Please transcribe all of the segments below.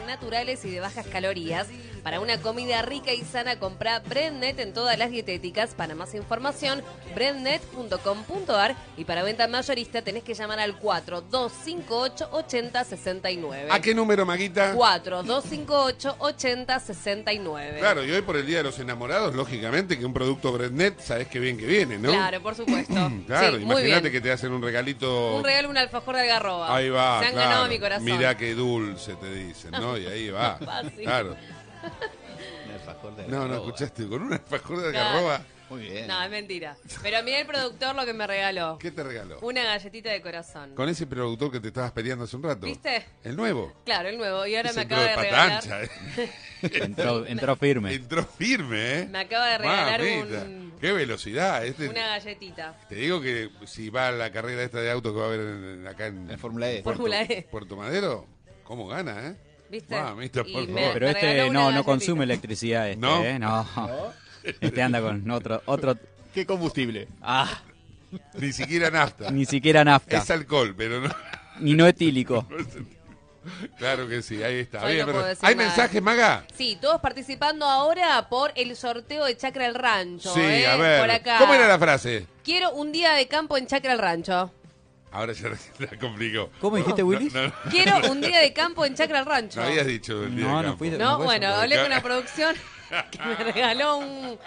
naturales y de bajas calorías. Para una comida rica y sana, compra Breadnet en todas las dietéticas. Para más información, breadnet.com.ar, y para venta mayorista tenés que llamar al 4258-8069. ¿A qué número, Maguita? 4258-8069. Claro, y hoy por el Día de los Enamorados, lógicamente que un producto Breadnet, sabés que bien que viene, ¿no? Claro, por supuesto. Claro, Sí, muy imagínate bien. que te hacen un regalito. Un regalo, un alfajor de algarroba. Ahí va, Se han claro. ganado mi corazón. Mirá qué dulce, te dicen, ¿no? Y ahí va. Fácil. Claro. Un alfajor de No, algarroba. escuchaste, con un alfajor de Claro. algarroba. Muy bien. No, es mentira. Pero mira el productor lo que me regaló. ¿Qué te regaló? Una galletita de corazón. Con ese productor que te estabas peleando hace un rato. ¿Viste? ¿El nuevo? Claro, el nuevo. Y ahora Ese me acaba de entró regalar. patancha, Entró firme. Entró firme, ¿eh? Me acaba de regalar Mamita, qué velocidad. una galletita. Te digo que si va a la carrera esta de auto que va a haber acá en En Fórmula E. Fórmula E. Puerto Madero, ¿cómo gana, eh? ¿Viste? Mamita, Y por me- favor. Pero me este regaló una no galletita. consume electricidad, ¿No? No. Este anda con otro. ¿Qué combustible? Ah, Ni siquiera nafta. ni siquiera nafta. Es alcohol, pero no. Ni no etílico. Claro que sí, ahí está. Hoy Bien, no puedo decir ¿hay nada. mensajes, Maga? Sí, todos participando ahora por el sorteo de Chacra el Rancho. Sí, a ver. Por acá. ¿Cómo era la frase? Quiero un día de campo en Chacra el Rancho. Ahora ya la complicó. ¿Cómo dijiste, Willy? No, Quiero un día de campo en Chacra el Rancho. no habías dicho el día No, de no campo. fuiste. No, puede bueno, ser. hablé con la producción que me regaló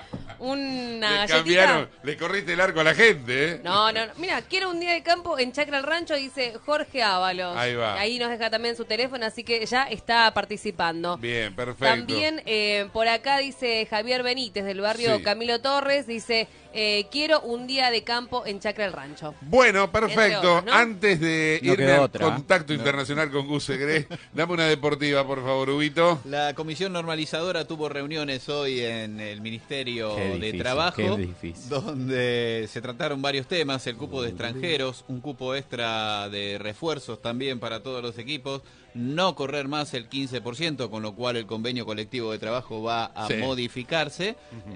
una Le galletita. cambiaron, le corriste el arco a la gente, ¿eh? No. Mira, quiero un día de campo en Chacra el Rancho, dice Jorge Ábalos. Ahí va. Ahí nos deja también su teléfono, así que ya está participando. Bien, perfecto. También por acá dice Javier Benítez del barrio Sí. Camilo Torres, dice quiero un día de campo en Chacra el Rancho. Bueno, Entre perfecto. otras, ¿no? Antes de No irme quedó al otra, ¿eh? contacto internacional con Gus Segre, dame una deportiva, por favor, Huguito. La comisión normalizadora tuvo reuniones hoy en el Ministerio Qué de difícil, Trabajo, qué difícil. donde se trataron varios temas, el cupo de extranjeros, un cupo extra de refuerzos también para todos los equipos, no correr más el 15%, con lo cual el convenio colectivo de trabajo va a Sí. modificarse,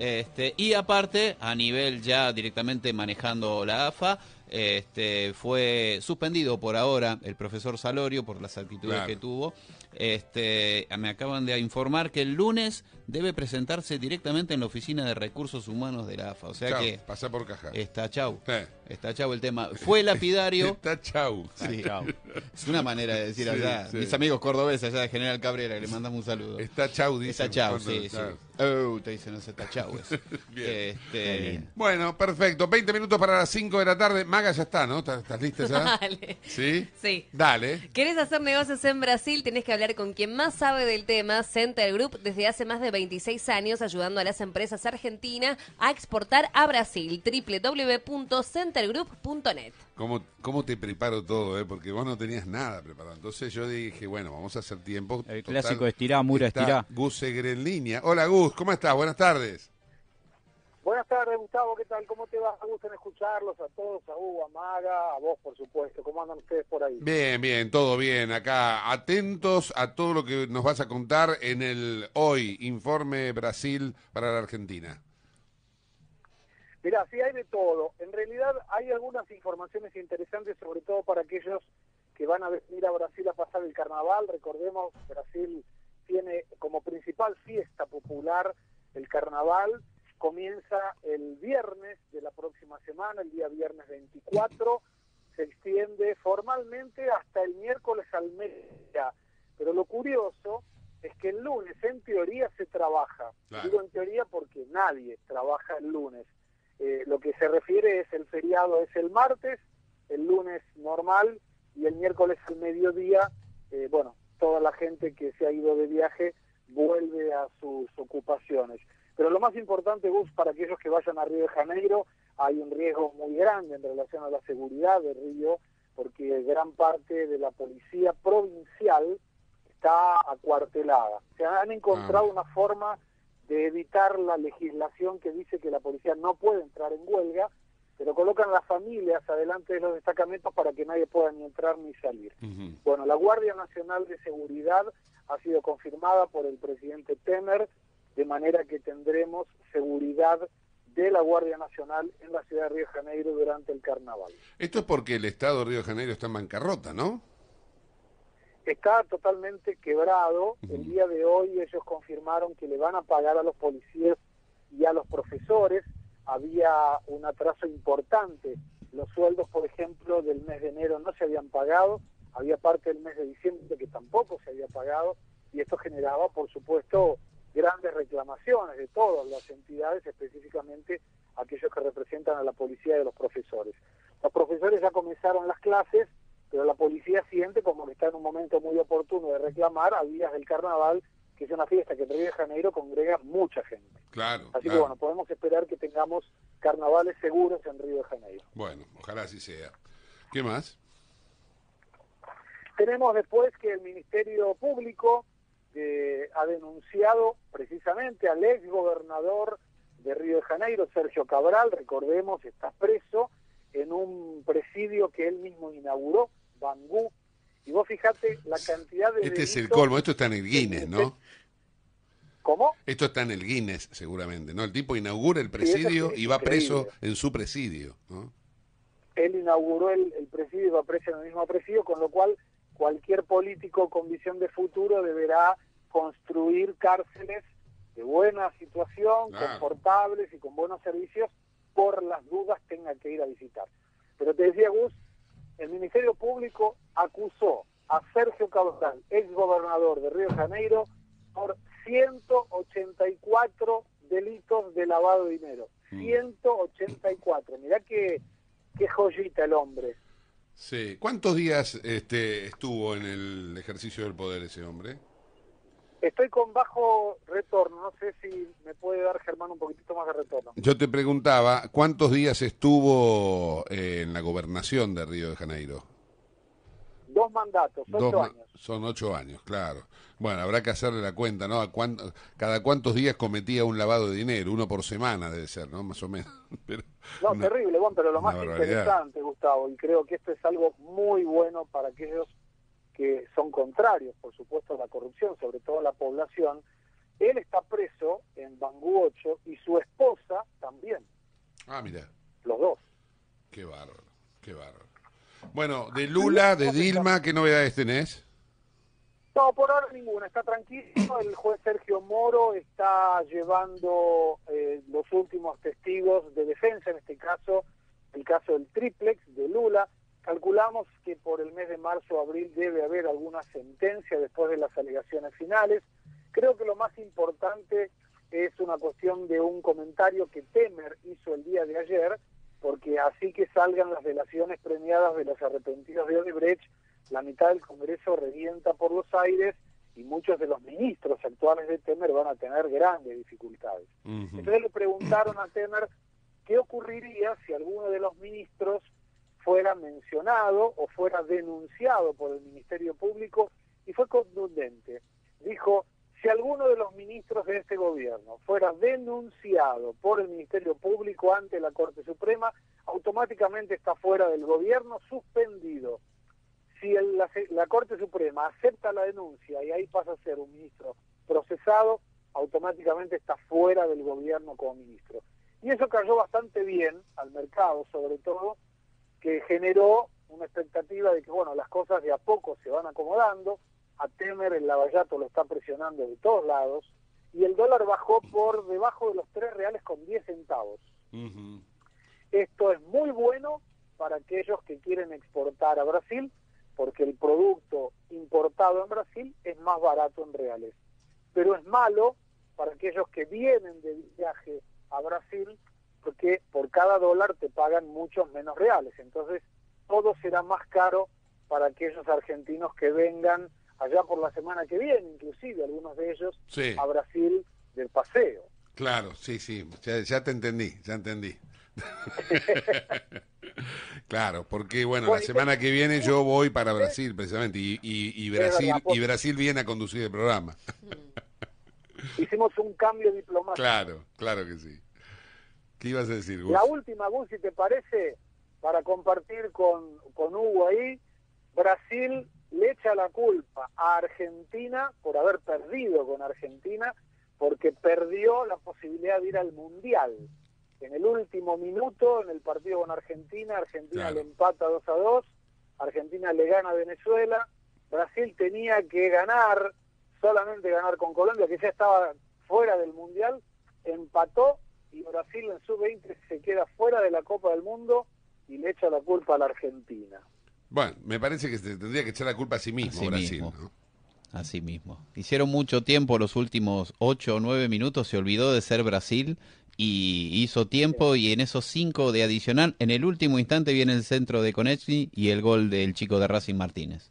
y aparte, a nivel ya directamente manejando la AFA, fue suspendido por ahora el profesor Salorio por las actitudes Claro. que tuvo. Me acaban de informar que el lunes debe presentarse directamente en la oficina de recursos humanos de la AFA, o sea Chau, que pasa por caja. está chau. Sí. Está chau el tema. Fue lapidario. Está chau. Sí. Es una manera de decir Sí, allá. sí. Mis amigos cordobeses allá de General Cabrera, le mandamos un saludo. Está chau, dice. Está chau, sí, sí. Claro. Oh, te dicen, no sé, está chau eso. Bien. bien. Bueno, perfecto. 20 minutos para las 5 de la tarde. Maga, ya está, ¿no? ¿Estás lista ya? Dale. ¿Sí? Sí. Dale. ¿Querés hacer negocios en Brasil? Tenés que hablar con quien más sabe del tema, Center Group, desde hace más de 26 años, ayudando a las empresas argentinas a exportar a Brasil. www.centergroup.net. ¿Cómo te preparo todo, Porque vos no tenías nada preparado. Entonces yo dije, bueno, vamos a hacer tiempo. El Total, clásico estirá, Mura, está estirá. Gus Segre en línea. Hola, Gus, ¿cómo estás? Buenas tardes. Buenas tardes, Gustavo, ¿qué tal? ¿Cómo te va? Me gusta escucharlos a todos, a Hugo, a Maga, a vos, por supuesto. ¿Cómo andan ustedes por ahí? Bien, bien, todo bien. Acá, atentos a todo lo que nos vas a contar en el hoy, Informe Brasil para la Argentina. Mirá, sí hay de todo. En realidad hay algunas informaciones interesantes, sobre todo para aquellos que van a venir a Brasil a pasar el carnaval. Recordemos, Brasil tiene como principal fiesta popular el carnaval. Comienza el viernes de la próxima semana, el día viernes 24. Se extiende formalmente hasta el miércoles al mediodía. Pero lo curioso es que el lunes, en teoría, se trabaja. Claro. Digo en teoría porque nadie trabaja el lunes. Lo que se refiere es el feriado es el martes, el lunes normal y el miércoles al mediodía, toda la gente que se ha ido de viaje vuelve a sus ocupaciones. Pero lo más importante, Gus, para aquellos que vayan a Río de Janeiro, hay un riesgo muy grande en relación a la seguridad de Río, porque gran parte de la policía provincial está acuartelada. Se han encontrado una forma de evitar la legislación que dice que la policía no puede entrar en huelga, pero colocan las familias adelante de los destacamentos para que nadie pueda ni entrar ni salir. Bueno, la Guardia Nacional de Seguridad ha sido confirmada por el presidente Temer, de manera que tendremos seguridad de la Guardia Nacional en la ciudad de Río de Janeiro durante el carnaval. Esto es porque el Estado de Río de Janeiro está en bancarrota, ¿no? está totalmente quebrado. El día de hoy ellos confirmaron que le van a pagar a los policías y a los profesores. Había un atraso importante. Los sueldos, por ejemplo, del mes de enero no se habían pagado. Había parte del mes de diciembre que tampoco se había pagado. Y esto generaba, por supuesto, grandes reclamaciones de todas las entidades, específicamente aquellos que representan a la policía y a los profesores. Los profesores ya comenzaron las clases, pero la policía siente como que está en un momento muy oportuno de reclamar a días del carnaval, que es una fiesta que en Río de Janeiro congrega mucha gente. Claro. Así que bueno, podemos esperar que tengamos carnavales seguros en Río de Janeiro. Bueno, ojalá así sea. ¿Qué más? Tenemos después que el Ministerio Público ha denunciado precisamente al ex gobernador de Río de Janeiro, Sergio Cabral, recordemos, está preso en un presidio que él mismo inauguró, Bangú, y vos fijate la cantidad de Este es el delitos. colmo, esto está en el Guinness, ¿no? ¿Cómo? Esto está en el Guinness, seguramente, ¿no? El tipo inaugura el Sí, eso presidio es y va preso increíble. en su presidio, ¿no? Él inauguró el presidio y va preso en el mismo presidio, con lo cual cualquier político con visión de futuro deberá construir cárceles de buena situación, Claro. confortables y con buenos servicios, por las dudas tenga que ir a visitar. Pero te decía, Gus, el Ministerio Público acusó a Sergio Cabral, ex gobernador de Río de Janeiro, por 184 delitos de lavado de dinero. 184. Mirá qué joyita el hombre. Sí. ¿Cuántos días estuvo en el ejercicio del poder ese hombre? Estoy con bajo retorno, no sé si me puede dar Germán un poquitito más de retorno. Yo te preguntaba, ¿cuántos días estuvo en la gobernación de Río de Janeiro? 2 mandatos, 8 años. Son 8 años, claro. Bueno, habrá que hacerle la cuenta, ¿no? Cada cuántos días cometía un lavado de dinero, uno por semana debe ser, ¿no? Más o menos. Pero, No, terrible, bueno, pero lo una más barbaridad. interesante, Gustavo, y creo que esto es algo muy bueno para aquellos que son contrarios, por supuesto, a la corrupción, sobre todo la población. Él está preso en Bangú 8 y su esposa también, Ah, mira, los dos. qué bárbaro, qué bárbaro. Bueno, de Lula, de Dilma, ¿qué novedades tenés? No, por ahora ninguna, está tranquilo. El juez Sergio Moro está llevando los últimos testigos de defensa, en este caso, el caso del triplex de Lula. Calculamos que por el mes de marzo o abril debe haber alguna sentencia después de las alegaciones finales. Creo que lo más importante es una cuestión de un comentario que Temer hizo el día de ayer, porque así que salgan las delaciones premiadas de los arrepentidos de Odebrecht, la mitad del Congreso revienta por los aires y muchos de los ministros actuales de Temer van a tener grandes dificultades. Ujú. Entonces le preguntaron a Temer qué ocurriría si alguno de los ministros fuera mencionado o fuera denunciado por el Ministerio Público, y fue contundente. Dijo, si alguno de los ministros de este gobierno fuera denunciado por el Ministerio Público ante la Corte Suprema, automáticamente está fuera del gobierno, suspendido. Si la Corte Suprema acepta la denuncia y ahí pasa a ser un ministro procesado, automáticamente está fuera del gobierno como ministro. Y eso cayó bastante bien al mercado, sobre todo, que generó una expectativa de que, bueno, las cosas de a poco se van acomodando. A Temer el Lavallato lo está presionando de todos lados, y el dólar bajó por debajo de los 3 reales con 10 centavos. Ujú. Esto es muy bueno para aquellos que quieren exportar a Brasil, porque el producto importado en Brasil es más barato en reales. Pero es malo para aquellos que vienen de viaje a Brasil, porque por cada dólar te pagan muchos menos reales. Entonces, todo será más caro para aquellos argentinos que vengan allá por la semana que viene, inclusive algunos de ellos, Sí. a Brasil del paseo. Claro, sí, sí, ya te entendí, ya entendí. Claro, porque bueno, la Bueno, semana que viene yo voy para Brasil precisamente y Brasil verdad, y Brasil viene a conducir el programa. Hicimos un cambio diplomático. Claro que sí. ¿Qué ibas a decir, Gus? La última, Gus, si te parece, para compartir con Hugo ahí, Brasil le echa la culpa a Argentina por haber perdido con Argentina, porque perdió la posibilidad de ir al Mundial. En el último minuto, en el partido con Argentina, Argentina Claro. le empata 2-2, Argentina le gana a Venezuela, Brasil tenía que ganar, solamente ganar con Colombia, que ya estaba fuera del Mundial, empató y Brasil en sub-20 se queda fuera de la Copa del Mundo y le echa la culpa a la Argentina. Bueno, me parece que se tendría que echar la culpa a sí mismo, Brasil, ¿no? Así mismo. Hicieron mucho tiempo, los últimos 8 o 9 minutos se olvidó de ser Brasil y hizo tiempo, y en esos 5 de adicional, en el último instante viene el centro de Konechny y el gol del chico de Racing, Martínez.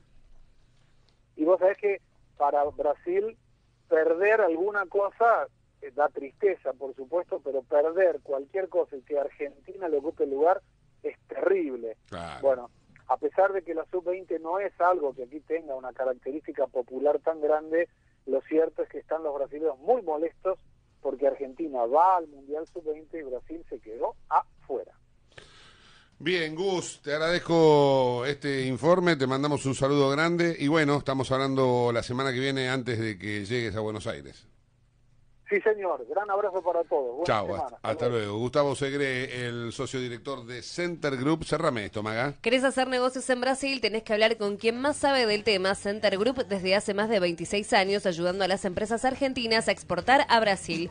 Y vos sabés que para Brasil perder alguna cosa da tristeza, por supuesto, pero perder cualquier cosa y que Argentina le ocupe el lugar es terrible. Claro. Bueno, a pesar de que la sub-20 no es algo que aquí tenga una característica popular tan grande, lo cierto es que están los brasileños muy molestos porque Argentina va al Mundial sub-20 y Brasil se quedó afuera. Bien, Gus, te agradezco este informe, te mandamos un saludo grande y bueno, estamos hablando la semana que viene antes de que llegues a Buenos Aires. Sí, señor. Gran abrazo para todos. Buena Chao, semana. hasta luego. Gustavo Segre, el socio director de Center Group. Cerrame esto, Maga. ¿Querés hacer negocios en Brasil? Tenés que hablar con quien más sabe del tema. Center Group, desde hace más de 26 años, ayudando a las empresas argentinas a exportar a Brasil.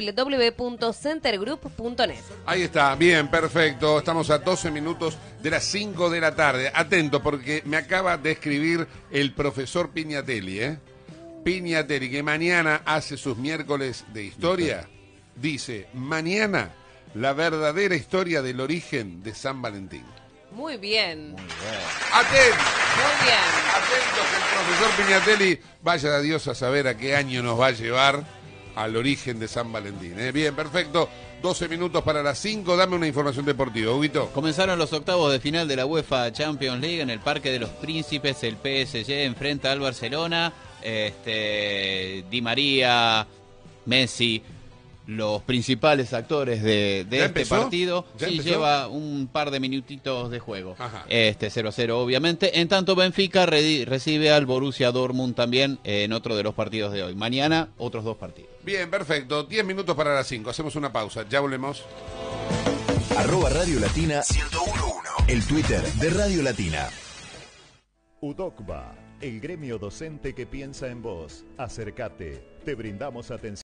www.centergroup.net. Ahí está, bien, perfecto. Estamos a 12 minutos de las 5 de la tarde. Atento, porque me acaba de escribir el profesor Piñatelli, Piñatelli, que mañana hace sus miércoles de historia, dice, mañana la verdadera historia del origen de San Valentín. Muy bien. Atentos, Muy bien. atentos, que el profesor Piñatelli, vaya a Dios a saber a qué año nos va a llevar al origen de San Valentín. Bien, perfecto. 12 minutos para las 5, dame una información deportiva, Huguito. Comenzaron los octavos de final de la UEFA Champions League en el Parque de los Príncipes. El PSG enfrenta al Barcelona. Di María, Messi, los principales actores de este empezó? partido. ¿Ya Sí, empezó? lleva un par de minutitos de juego. Ajá. 0-0 obviamente. En tanto, Benfica recibe al Borussia Dortmund también en otro de los partidos de hoy. Mañana otros 2 partidos. Bien, perfecto. 10 minutos para las 5. Hacemos una pausa. Ya volvemos. @Radio Latina 1011. El Twitter de Radio Latina. UDOCBA, el gremio docente que piensa en vos. Acércate, te brindamos atención.